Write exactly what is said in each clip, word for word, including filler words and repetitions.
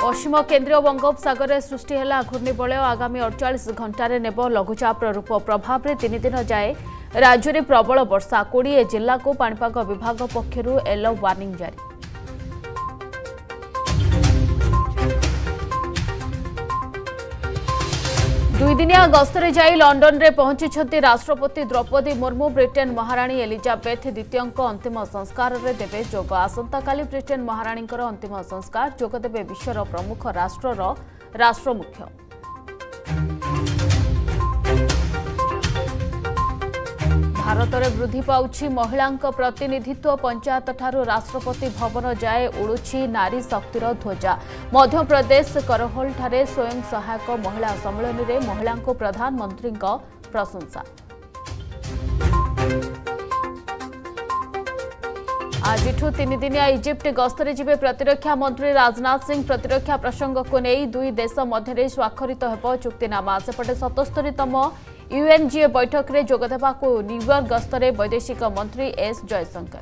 पश्चिम केन्द्रीय बंगोपसागर में सृष्टि है घूर्णिबलय आगामी अड़चाश घंटे नेब लघुचाप रूप प्रभाव में तीन दिन जाए राज्य में प्रबल वर्षा कोड़े जिला को पाणीपाग विभाग पक्षर येलो वार्निंग जारी। दुईदिनिया गस्तरे जाई लंडन रे पहुंची राष्ट्रपति द्रौपदी मुर्मू ब्रिटेन महाराणी एलिजाबेथ द्वितीय अंतिम संस्कार रे देवे जोग। आसंता काली ब्रिटेन महाराणी अंतिम संस्कार जोगदेवे विश्वर प्रमुख राष्ट्रर राष्ट्रमुख्य। भारत में वृद्धि पाउछि महिला प्रतिनिधित्व पंचायत ठारू राष्ट्रपति भवन जाए उड़ुछि नारी शक्तिर ध्वजा। मध्य प्रदेश करहोल ठारे स्वयं सहायक महिला सम्मेलन में महिला प्रधानमंत्री प्रशंसा। आज तीन दिनिया इजिप्ट गस्तरे जिबे प्रतिरक्षा मंत्री राजनाथ सिंह। प्रतिरक्षा प्रसंग को नहीं दुई देश मध्य स्वाक्षरित हेब चुक्तिनामा। सेपटे सतस्तरीतम यूएनजीए बैठक में जोगदेवाकू न्यूयॉर्क गस्तरे वैदेशिक मंत्री एस जयशंकर।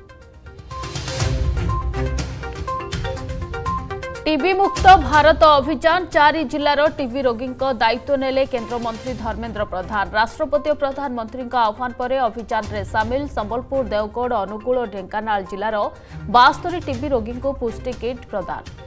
टीबी मुक्त भारत अभियान चारि जिलार टीबी रोगी दायित्व नेले केंद्र मंत्री धर्मेंद्र प्रधान। राष्ट्रपति और प्रधानमंत्री आह्वान पर अभियान में सामिल संबलपुर देवगढ़ अनुगुल और ढेंकानाल जिलार बास्तरी टीबी रोगी को पुष्टि किट प्रदान।